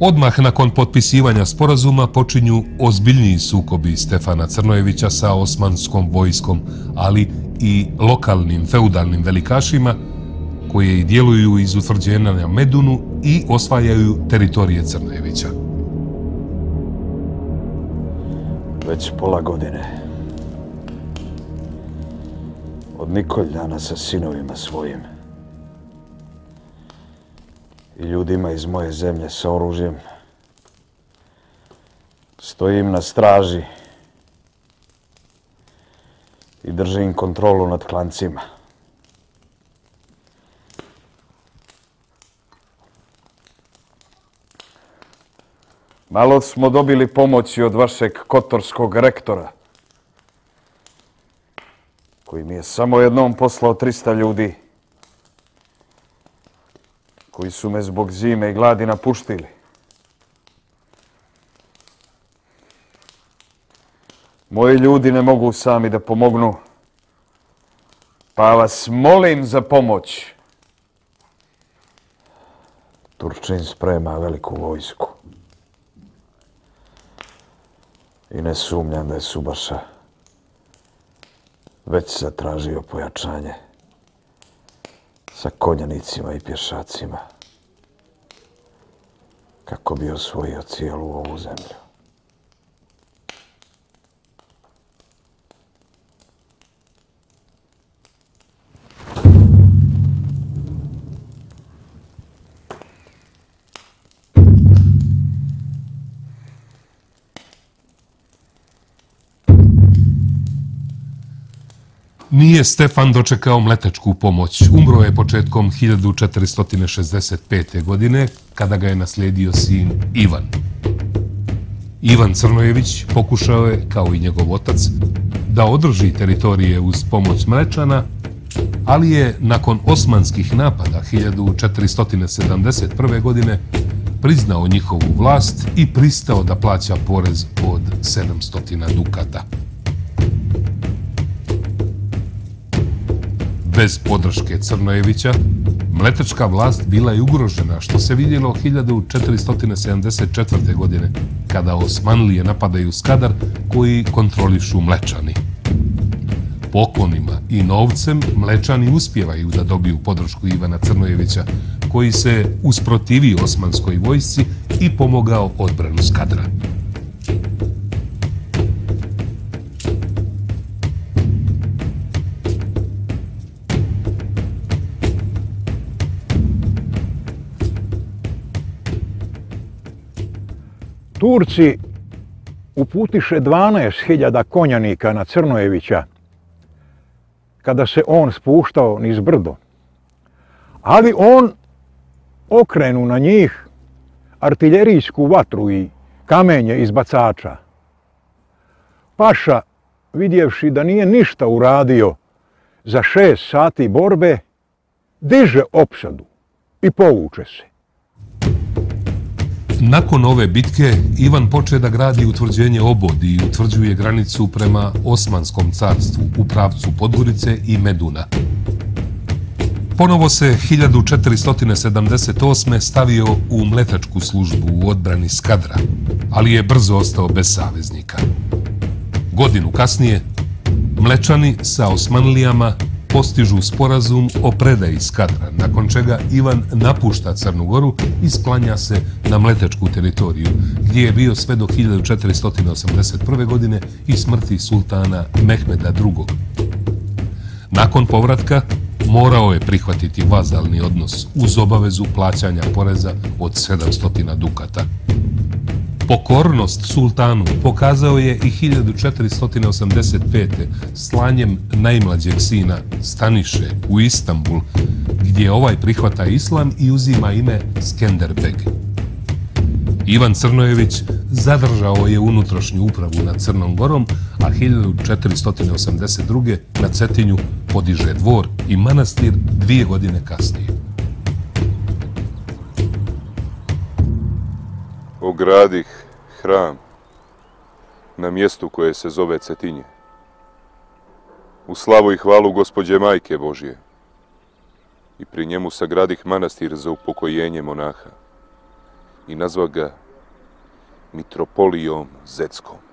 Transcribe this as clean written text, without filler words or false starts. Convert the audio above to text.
Odmah nakon potpisivanja sporazuma počinju ozbiljniji sukobi Stefana Crnojevića sa osmanskom vojskom, ali i lokalnim feudalnim velikašima koje i djeluju iz utvrđenja na Medunu i osvajaju teritorije Crnojevića. Već pola godine od Nikoljana sa sinovima svojim i ljudima iz moje zemlje sa oružjem stojim na straži i držim kontrolu nad klancima. Malo smo dobili pomoći od vašeg kotorskog rektora, koji mi je samo jednom poslao 300 ljudi, koji su me zbog zime i gladi napuštili. Moji ljudi ne mogu sami da pomognu, pa vas molim za pomoć. Turčin sprema veliku vojsku i ne sumnjam da je Subaša već zatražio pojačanje sa konjanicima i pješacima kako bi osvojio cijelu ovu zemlju. Nije Stefan dočekao mletečku pomoć. Umro je početkom 1465. godine, kada ga je naslijedio sin Ivan. Ivan Crnojević pokušao je, kao i njegov otac, da održi teritorije uz pomoć Mlečana, ali je nakon osmanskih napada 1471. godine priznao njihovu vlast i pristao da plaća porez od 700 dukata. Bez podrške Crnojevića, mletečka vlast bila je ugrožena, što se vidjelo 1474. godine, kada Osmanlije napadaju Skadar, koji kontrolišu Mlečani. Poklonima i novcem Mlečani uspijevaju da dobiju podršku Ivana Crnojevića, koji se usprotivio osmanskoj vojsci i pomogao odbranu Skadra. Turci uputiše 12.000 konjanika na Crnojevića kada se on spuštao niz brdo. Ali on okrenu na njih artiljerijsku vatru i kamenje iz bacača. Paša, vidjevši da nije ništa uradio za 6 sati borbe, diže opsadu i povuče se. Nakon ove bitke, Ivan poče da gradi utvrđenje Obodi i utvrđuje granicu prema Osmanskom carstvu u pravcu Podgorice i Meduna. Ponovo se 1478. stavio u mletačku službu u odbrani Skadra, ali je brzo ostao bez saveznika. Godinu kasnije, Mlečani sa Osmanlijama postižu sporazum o predaji Skadra, nakon čega Ivan napušta Crnu Goru i sklanja se na mletečku teritoriju, gdje je bio sve do 1481. godine i smrti sultana Mehmeda II. Nakon povratka morao je prihvatiti vazalni odnos uz obavezu plaćanja poreza od 700 dukata. Pokornost sultanu pokazao je i 1485. slanjem najmlađeg sina Staniše u Istanbul, gdje ovaj prihvata islam i uzima ime Skenderbeg. Ivan Crnojević zadržao je unutrašnju upravu nad Crnom Gorom, a 1482. na Cetinju podiže dvor i manastir 2 godine kasnije. Ogradih hram na mjestu koje se zove Cetinje, u slavu i hvalu Gospođe Majke Božje, i pri njemu sagradih manastir za upokojenje monaha. i nazva ga Mitropolijom Zetskom.